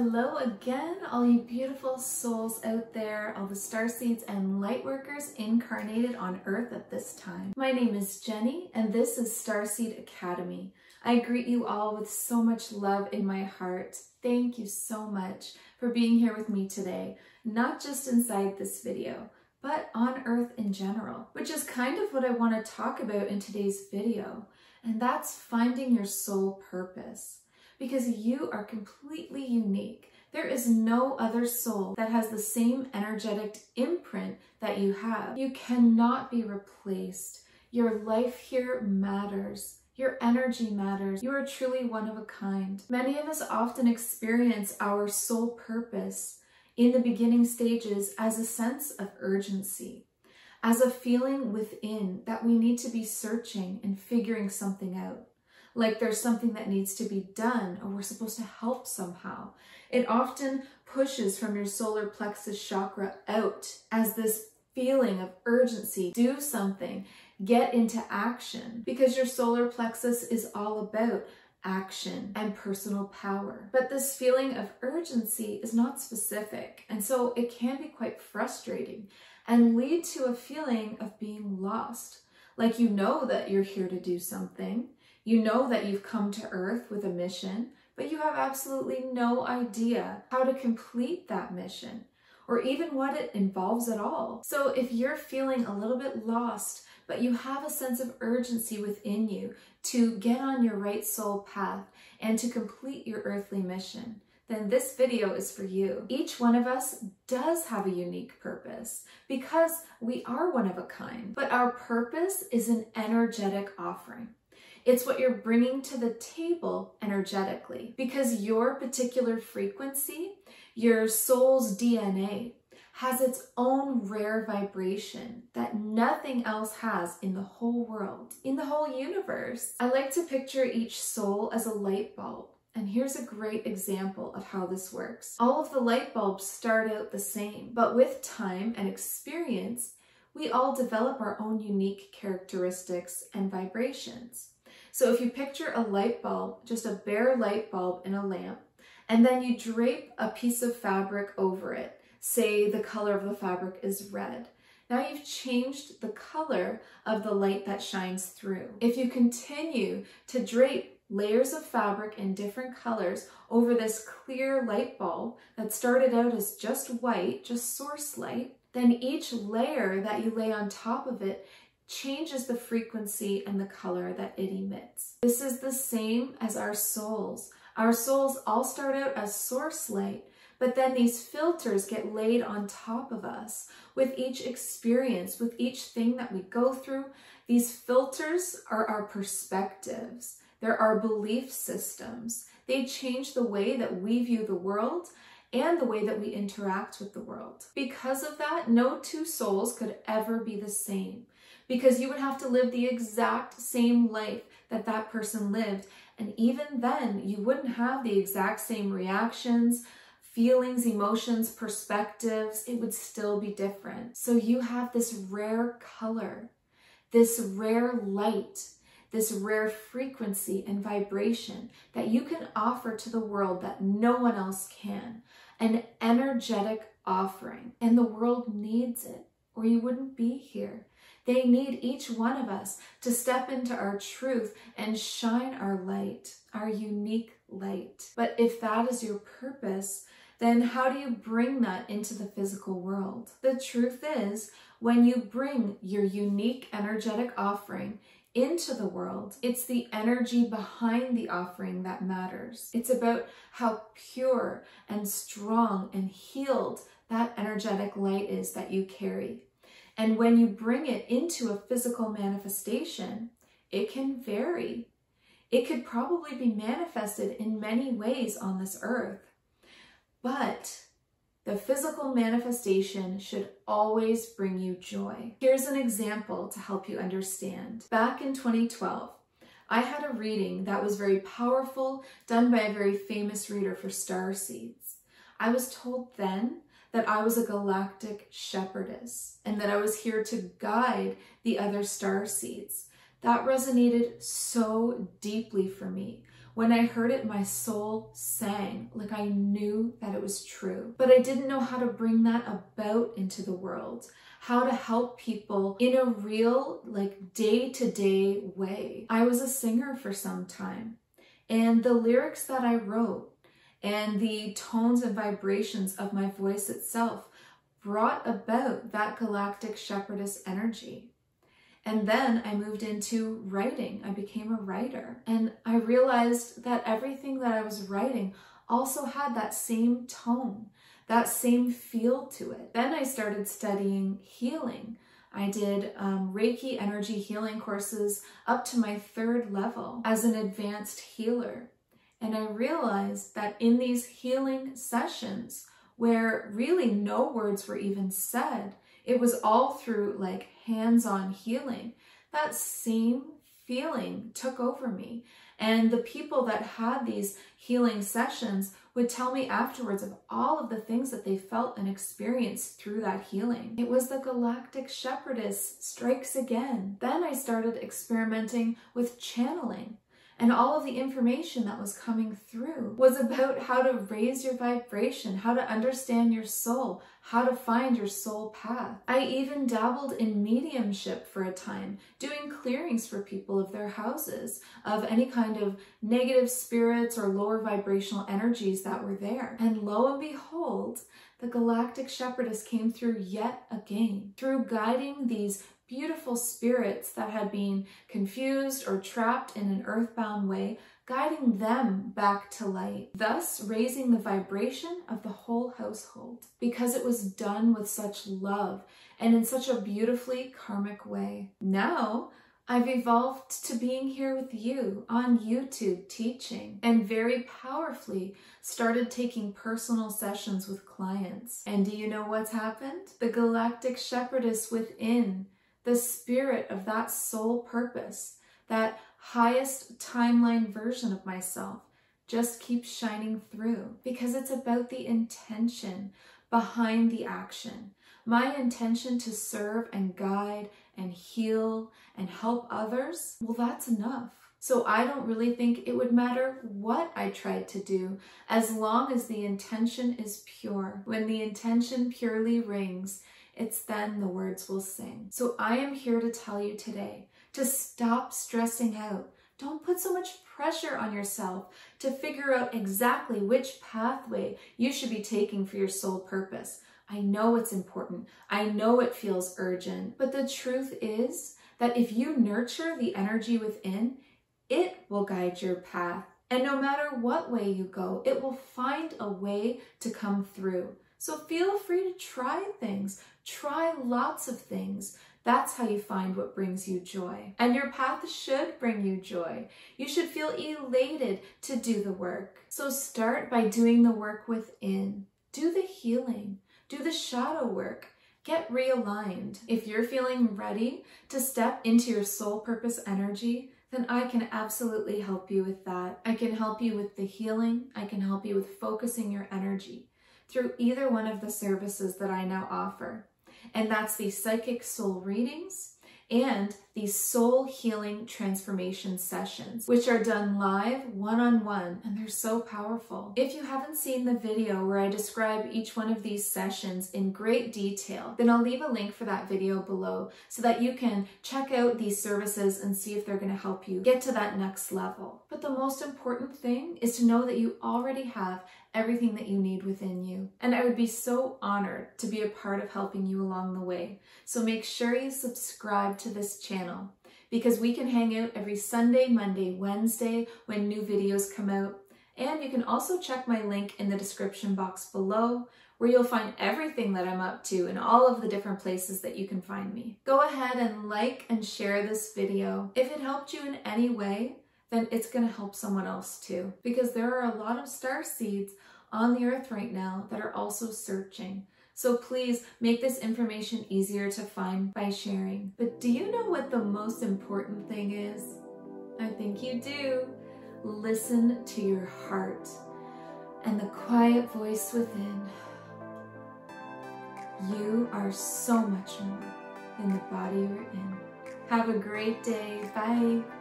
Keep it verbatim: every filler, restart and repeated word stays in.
Hello again, all you beautiful souls out there, all the Starseeds and Lightworkers incarnated on Earth at this time. My name is Jenny, and this is Starseed Academy. I greet you all with so much love in my heart. Thank you so much for being here with me today, not just inside this video, but on Earth in general, which is kind of what I want to talk about in today's video, and that's finding your soul purpose. Because you are completely unique. There is no other soul that has the same energetic imprint that you have. You cannot be replaced. Your life here matters. Your energy matters. You are truly one of a kind. Many of us often experience our soul purpose in the beginning stages as a sense of urgency, as a feeling within that we need to be searching and figuring something out. Like there's something that needs to be done or we're supposed to help somehow. It often pushes from your solar plexus chakra out as this feeling of urgency. Do something, get into action, because your solar plexus is all about action and personal power. But this feeling of urgency is not specific, and so it can be quite frustrating and lead to a feeling of being lost. Like you know that you're here to do something. You know that you've come to Earth with a mission, but you have absolutely no idea how to complete that mission or even what it involves at all. So if you're feeling a little bit lost, but you have a sense of urgency within you to get on your right soul path and to complete your earthly mission, then this video is for you. Each one of us does have a unique purpose because we are one of a kind, but our purpose is an energetic offering. It's what you're bringing to the table energetically, because your particular frequency, your soul's D N A, has its own rare vibration that nothing else has in the whole world, in the whole universe. I like to picture each soul as a light bulb. And here's a great example of how this works. All of the light bulbs start out the same, but with time and experience, we all develop our own unique characteristics and vibrations. So if you picture a light bulb, just a bare light bulb in a lamp, and then you drape a piece of fabric over it, say the color of the fabric is red. Now you've changed the color of the light that shines through. If you continue to drape layers of fabric in different colors over this clear light bulb that started out as just white, just source light, then each layer that you lay on top of it changes the frequency and the color that it emits. This is the same as our souls. Our souls all start out as source light, but then these filters get laid on top of us with each experience, with each thing that we go through. These filters are our perspectives. They're our belief systems. They change the way that we view the world and the way that we interact with the world. Because of that, no two souls could ever be the same, because you would have to live the exact same life that that person lived. And even then, you wouldn't have the exact same reactions, feelings, emotions, perspectives. It would still be different. So you have this rare color, this rare light, this rare frequency and vibration that you can offer to the world that no one else can. An energetic offering. And the world needs it, or you wouldn't be here. They need each one of us to step into our truth and shine our light, our unique light. But if that is your purpose, then how do you bring that into the physical world? The truth is, when you bring your unique energetic offering into the world, it's the energy behind the offering that matters. It's about how pure and strong and healed that energetic light is that you carry. And when you bring it into a physical manifestation, it can vary. It could probably be manifested in many ways on this earth. But the physical manifestation should always bring you joy. Here's an example to help you understand. Back in twenty twelve, I had a reading that was very powerful, done by a very famous reader for Starseeds. I was told then that I was a galactic shepherdess and that I was here to guide the other starseeds. That resonated so deeply for me When I heard it, my soul sang, like I knew that it was true. But I didn't know how to bring that about into the world, how to help people in a real, like, day-to-day way. I was a singer for some time, and the lyrics that I wrote and the tones and vibrations of my voice itself brought about that galactic shepherdess energy. And then I moved into writing. I became a writer. And I realized that everything that I was writing also had that same tone, that same feel to it. Then I started studying healing. I did um, Reiki energy healing courses up to my third level as an advanced healer. And I realized that in these healing sessions, where really no words were even said, it was all through like hands-on healing, that same feeling took over me. And the people that had these healing sessions would tell me afterwards of all of the things that they felt and experienced through that healing. It was the Galactic Shepherdess strikes again. Then I started experimenting with channeling. And all of the information that was coming through was about how to raise your vibration, how to understand your soul, how to find your soul path. I even dabbled in mediumship for a time, doing clearings for people of their houses, of any kind of negative spirits or lower vibrational energies that were there. And lo and behold, the Galactic Shepherdess came through yet again, through guiding these beautiful spirits that had been confused or trapped in an earthbound way, guiding them back to light, thus raising the vibration of the whole household, because it was done with such love and in such a beautifully karmic way. Now, I've evolved to being here with you on YouTube teaching, and very powerfully started taking personal sessions with clients. And do you know what's happened? The Galactic Shepherdess within, the spirit of that soul purpose, that highest timeline version of myself, just keeps shining through, because it's about the intention behind the action. My intention to serve and guide and heal and help others, well, that's enough. So I don't really think it would matter what I tried to do, as long as the intention is pure. When the intention purely rings, it's then the words will sing. So I am here to tell you today to stop stressing out. Don't put so much pressure on yourself to figure out exactly which pathway you should be taking for your soul purpose. I know it's important. I know it feels urgent, but the truth is that if you nurture the energy within, it will guide your path. And no matter what way you go, it will find a way to come through. So feel free to try things. Try lots of things. That's how you find what brings you joy. And your path should bring you joy. You should feel elated to do the work. So start by doing the work within. Do the healing. Do the shadow work. Get realigned. If you're feeling ready to step into your soul purpose energy, then I can absolutely help you with that. I can help you with the healing. I can help you with focusing your energy through either one of the services that I now offer. And that's the psychic soul readings and the soul healing transformation sessions, which are done live one-on-one, and they're so powerful. If you haven't seen the video where I describe each one of these sessions in great detail, then I'll leave a link for that video below so that you can check out these services and see if they're going to help you get to that next level. But the most important thing is to know that you already have everything that you need within you. And I would be so honored to be a part of helping you along the way. So make sure you subscribe to this channel, because we can hang out every Sunday, Monday, Wednesday when new videos come out. And you can also check my link in the description box below, where you'll find everything that I'm up to and all of the different places that you can find me. Go ahead and like and share this video. If it helped you in any way, then it's going to help someone else too, because there are a lot of star seeds on the earth right now that are also searching. So please make this information easier to find by sharing. But do you know what the most important thing is? I think you do. Listen to your heart and the quiet voice within. You are so much more than the body you're in. Have a great day. Bye.